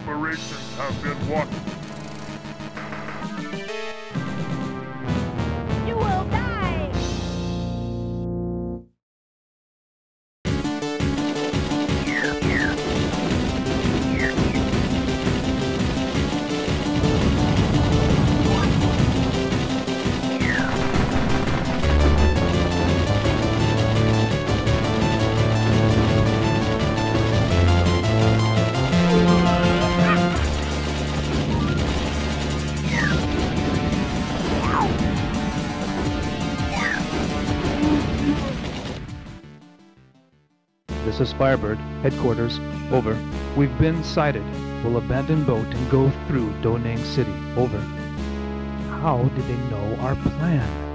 operations have been what? You will die! This is Firebird, headquarters, over. We've been sighted. We'll abandon boat and go through Da Nang City, over. How did they know our plan?